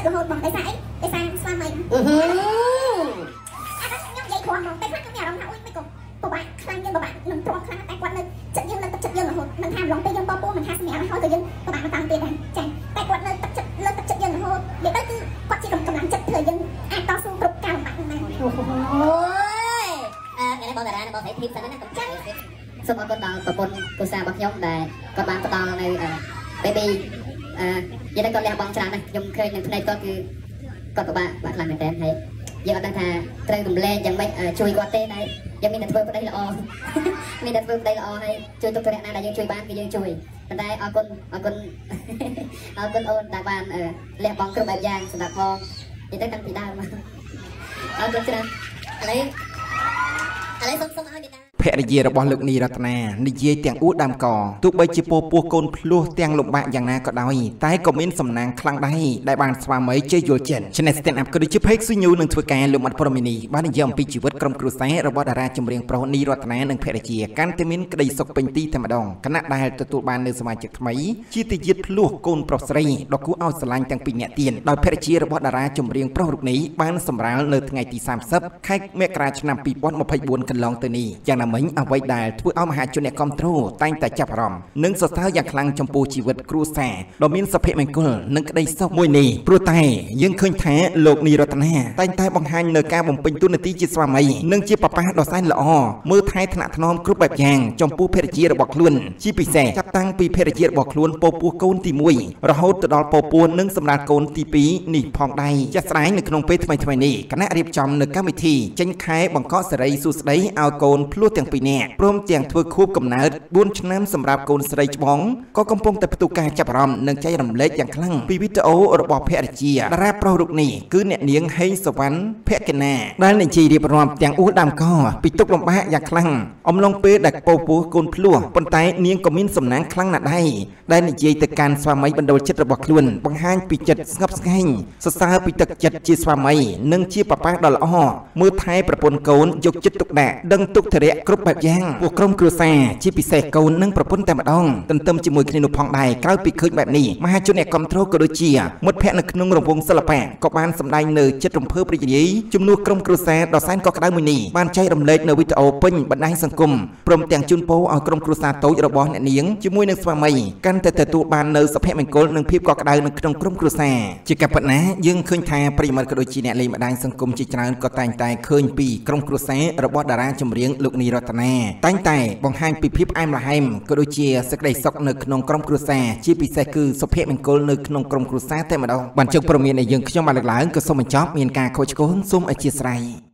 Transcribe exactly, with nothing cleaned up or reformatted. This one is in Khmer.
រហូតបងតែស្អីតែស្អាស្វាមីអឺអាខ្ញុំនិយាយគ្រាន់មកតែខ្លះខ្ញុំមានអារម្មណ៍ថាអុយមិនក៏ពិបាកខ្លាំងយើងពិបាកនឹងទ្រាំខ្លាំងតែគាត់នៅចិត្តយើងនៅទឹកចិត្តយើងរហូតមិនថាម្លងពេលយើងបបពោះមិនថាសម្រាប់ឲ្យហើយទៅយើងពិបាកមកតាំងទៀតដែរចាតែគាត់នៅទឹកចិត្តលើទឹកចិត្តយើងរហូតនិយាយទៅគឺគាត់ជាកម្លាំងចិត្តធ្វើយើងអាចតស៊ូគ្រប់ការលំបាកហ្នឹងដែរអូយអឺថ្ងៃនេះបងតារាបងស្រីធីបសិនណាកុំចាស់សូមអរគុណដល់ប្រពន្ធគូសារបស់ខ្ញុំដែលគាត់បានផ្ដល់នៅពេលពីអឺនិយាយទៅគាត់លះបង់ច្រើនណាស់ខ្ញុំឃើញនៅផ្នែកគាត់គឺគាត់ពិបាកបាក់ខ្លាំងមែនតើហើយយើងអត់ដឹងថាត្រូវរំលែកយ៉ាងម៉េចជួយគាត់ទេតែយើងមានតែធ្វើប្តីល្អមានតែធ្វើប្តីល្អហើយជួយទុកទុរៈណាដែលយើងជួយបានគឺយើងជួយប៉ុន្តែអរគុណអរគុណអរគុណអូនដែលបានលះបង់គ្រប់បែបយ៉ាងសម្រាប់ផងនិយាយទៅតាំងពីដើមអរគុណច្រើនឥឡូវឥឡូវសូមសូមឲ្យមេតាភរិយារបស់លោកនីរតនានិយាយទាំងអួតដើមកទោះបីជាពោះពោះកូនភ្លោះទាំងលំបាកយ៉ាងណាក៏ដោយតែក៏មានសំណាងខ្លាំងដែរដែលបានស្វាមីជ័យយល់ចិត្ត Channel Stand Up ក៏ដូចជា Page Sunyu នឹងធ្វើការលោកមាត់ព្រមីនីបាននិយាយអំពីជីវិតក្រុមគ្រួសាររបស់តារាចម្រៀងប្រុសនីរតនានិងភរិយាកាន់តែមានក្តីសុខពេញទីតែម្ដងគណៈដែលទទួលបាននៅសមាជិកថ្មីជាទីយាតភ្លោះកូនប្រុសស្រីដ៏គួរឲ្យស្រឡាញ់ទាំងពីរនាក់ទៀតដោយភរិយារបស់តារាចម្រៀងប្រុសរូបនេះបានសម្រាលនៅថ្ងៃទីសាមសិបខែមករាឆ្នាំពីរពាន់ម្ភៃបួនកន្លងទៅនេះយ៉ាងណាមិញអ្វីដែលធ្វើឲ្យមហាជនអ្នកគាំទ្រតែងតែចាប់អារម្មណ៍និងសរសើរយ៉ាងខ្លាំងចំពោះជីវិតគ្រួសារដ៏មានសុភមង្គលនិងក្តីសុខមួយនេះព្រោះតែយើងឃើញថាលោកនីរតនាតែងតែបង្ហាញនៅការបំពេញតួនាទីជាស្វាមីនិងជាប៉ាប៉ាដ៏សែនល្អមើលថែថ្នាក់ថ្នមគ្រប់បែបយ៉ាងចំពោះភរិយារបស់ខ្លួនជាពិសេសចាប់តាំងពីភរិយារបស់ខ្លួនពោពោះកូនទីមួយរហូតទៅដល់ពោពោះនិងសម្រាប់កូនទីពីរនេះផងដែរចាស់ស្ដែងនៅក្នុងពេលថ្មីថ្មីនេះគណៈរៀបចំនៅកម្មវិធីចេញខែបង្កក់សេរីសួស្ដីឲ្យកូនភ្លោះទាំងពីរនាក់ព្រមទាំងធ្វើខួបកំណើតបួនឆ្នាំសម្រាប់កូនស្រីច្បងក៏កំពុងតែផ្ទុះការចាប់អារម្មណ៍និងចែករំលែកយ៉ាងខ្លាំងពីវីដេអូរបស់ភរិយាតារាប្រុសរូបនេះគឺអ្នកនាងហេងសវណ្ណភក្កិណាដែលនិយាយរៀបរាប់ទាំងអួតដើមកពីទុកលំបាកយ៉ាងខ្លាំងអំឡុងពេលដែលពោពោះកូនភ្លោះប៉ុន្តែនាងក៏មានសំណាងខ្លាំងណាស់ដែរដែលនិយាយទៅកាន់ស្វាមីបណ្ដូលចិត្តរបស់ខ្លួនបង្ហាញពីចិត្តស្ងប់ស្ងាញ់សរសើរពីទឹកចិត្តជាស្វាមីនិងជាប៉ាប៉ាដ៏ល្អមើលថែប្រពន្ធកូនយកចិត្តទុកដាក់ដឹងទុកធរៈគ្រប់បែបយ៉ាងពួកក្រុមគ្រួសារជាពិសេសកូននិងប្រពន្ធតែម្ដងទន្ទឹមជាមួយគ្នានោះផងដែរក្រៅពីឃើញបែបនេះមហាជនអ្នកគាំទ្រក៏ដូចជាមិត្តភ័ក្តិនៅក្នុងរង្វង់សិល្បៈក៏បានសម្ដែងនៅចិត្តរំភើបរីករាយជំនួសក្រុមគ្រួសារដ៏សែនកក់ក្ដៅមួយនេះបានចែករំលែកនៅវីដេអូពេញបណ្ដាញសង្គមព្រមទាំងជូនពរឲ្យក្រុមគ្រួសារតូចរបស់អ្នកនាងជាមួយនឹងស្វាមីកាន់តែទទួលបាននៅសុភមង្គលនិងភាពកក់ក្ដៅនៅក្នុងក្រុមគ្រួសារជាការពិតណាយើងឃើញថាប្រិយមិត្តក៏ដូចជាអ្នកលេងបណ្ដាញសង្គមជាច្រើនក៏តែងតែឃើញពីក្រុមគ្រួសាររបស់តារាចម្រៀងលោកនីរតនាតែងតែបង្ហាញពីភាពផ្អែមល្ហែមក៏ដូចជាសេចក្តីសុខនៅក្នុងក្រុមគ្រួសារជាពិសេសគឺសុភមង្គលនៅក្នុងក្រុមគ្រួសារតែម្ដងបានជោគព័ត៌មានដែលយើងខ្ញុំបានលើកឡើងក៏សូមបញ្ចប់មានការខូចឆ្គងសូមអធិស្ឋាន